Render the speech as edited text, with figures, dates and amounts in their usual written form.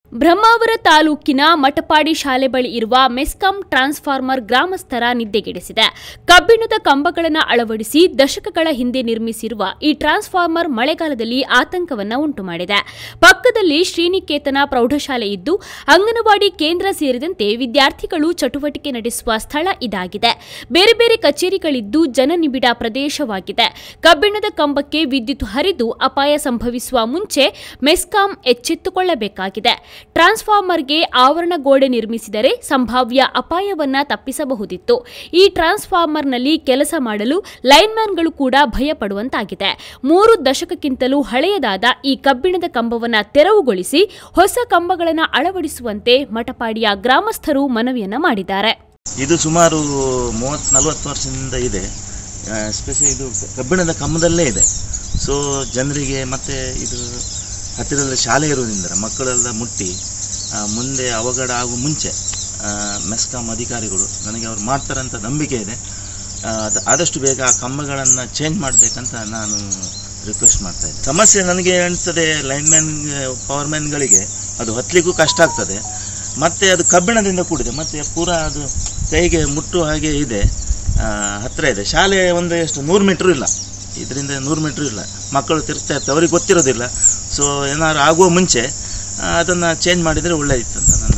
ಬ್ರಹ್ಮಾವರ ತಾಲೂಕಿನ ಮಟಪಾಡಿ ಶಾಲೆ ಬಳಿ ಇರುವ ಮೆಸ್ಕಾಂ ಟ್ರಾನ್ಸ್ಫಾರ್ಮರ್ ಗ್ರಾಮಸ್ಥರ ನಿದ್ದೆಗೆಡಿಸಿದೆ. ಕಬ್ಬಿಣದ ಕಂಬಗಳನ್ನು ಅಳವಡಿಸಿ ದಶಕಗಳ ಹಿಂದೆ ನಿರ್ಮಿಸಿರುವ ಈ ಟ್ರಾನ್ಸ್ಫಾರ್ಮರ್ ಮಳೆಗಾಲದಲ್ಲಿ ಆತಂಕವನ್ನು ಉಂಟುಮಾಡಿದೆ. ಪಕ್ಕದಲ್ಲಿ ಶ್ರೀನಿಕೇತನ ಪ್ರೌಢಶಾಲೆ ಇದ್ದು ಅಂಗನವಾಡಿ ಕೇಂದ್ರ ಸೇರಿದಂತೆ ವಿದ್ಯಾರ್ಥಿಗಳು ಚಟುವಟಿಕೆ ನಡೆಸುವ ಸ್ಥಳ ಇದಾಗಿದೆ. ಬೇರೆ ಬೇರೆ ಕಚೇರಿಗಳಿದ್ದು ಜನನಿಬಿಡ ಪ್ರದೇಶವಾಗಿದೆ. ಕಬ್ಬಿಣದ ಕಂಬಕ್ಕೆ ವಿದ್ಯುತ್ ಹರಿದು ಅಪಾಯ ಸಂಭವಿಸುವ ಮುಂಚೆ ಮೆಸ್ಕಾಂ ಎಚ್ಚೆತ್ತುಕೊಳ್ಳಬೇಕಾಗಿದೆ. ಟ್ರಾನ್ಸ್ಫಾರ್ಮರ್ಗೆ ಆವರಣ ಗೋಡೆ ನಿರ್ಮಿಸಿದರೆ ಸಂಭಾವ್ಯ ಅಪಾಯವನ್ನ ತಪ್ಪಿಸಬಹುದಿತ್ತು. ಈ ಟ್ರಾನ್ಸ್ಫಾರ್ಮರ್ನಲ್ಲಿ ಕೆಲಸ ಮಾಡಲು ಲೈನ್ಮ್ಯಾನ್ಗಳು ಕೂಡ ಭಯಪಡುವಂತಾಗಿದೆ. 3 ದಶಕಕ್ಕಿಂತಲೂ ಹಳೆಯದಾದ ಈ ಕಬ್ಬಿಣದ ಕಂಬವನ್ನು ತೆರವುಗೊಳಿಸಿ ಹೊಸ ಕಂಬಗಳನ್ನು ಅಳವಡಿಸುವಂತೆ ಮಟಪಾಡಿಯ ಗ್ರಾಮಸ್ಥರು ಮನವಿಯನ್ನ ಮಾಡಿದ್ದಾರೆ. ಇದು ಸುಮಾರು 30-40 ವರ್ಷದಿಂದ ಇದೆ. ಸ್ಪೆಷಲಿ ಇದು ಕಬ್ಬಿಣದ ಕಂಬದಲ್ಲೇ ಇದೆ. ಸೊ ಜನರಿಗೆ ಮತ್ತೆ ಇದು ಹತ್ತಿರದಲ್ಲಿ ಶಾಲೆ ಇರುವುದರಿಂದ ಮಕ್ಕಳೆಲ್ಲ ಮುಟ್ಟಿ ಮುಂದೆ ಅವಘಡ ಆಗುವ ಮುಂಚೆ ಮೆಸ್ಕಾಂ ಅಧಿಕಾರಿಗಳು ನನಗೆ ಅವ್ರು ಮಾಡ್ತಾರೆ ಅಂತ ನಂಬಿಕೆ ಇದೆ. ಆದಷ್ಟು ಬೇಗ ಆ ಕಂಬಗಳನ್ನು ಚೇಂಜ್ ಮಾಡಬೇಕಂತ ನಾನು ರಿಕ್ವೆಸ್ಟ್ ಮಾಡ್ತಾ ಇದ್ದೆ. ಸಮಸ್ಯೆ ನನಗೆ ಅನಿಸ್ತದೆ, ಲೈನ್ಮ್ಯಾನ್ ಪವರ್ಮ್ಯಾನ್ಗಳಿಗೆ ಅದು ಹತ್ತಲಿಕ್ಕೂ ಕಷ್ಟ ಆಗ್ತದೆ. ಮತ್ತು ಅದು ಕಬ್ಬಿಣದಿಂದ ಕೂಡಿದೆ, ಮತ್ತು ಪೂರಾ ಅದು ಕೈಗೆ ಮುಟ್ಟುವ ಹಾಗೆ ಇದೆ, ಹತ್ತಿರ ಇದೆ. ಶಾಲೆ ಒಂದು ಎಷ್ಟು 100 ಮೀಟ್ರ್ ಇಲ್ಲ, ಇದರಿಂದ 100 ಮೀಟ್ರ್ ಇಲ್ಲ. ಮಕ್ಕಳು ತಿರ್ತಾ ಇರ್ತಾರೆ, ಅವ್ರಿಗೆ ಗೊತ್ತಿರೋದಿಲ್ಲ. ಸೊ ಏನಾದ್ರು ಆಗುವ ಮುಂಚೆ ಅದನ್ನು ಚೇಂಜ್ ಮಾಡಿದರೆ ಒಳ್ಳೆಯದಿತ್ತು ಅಂತ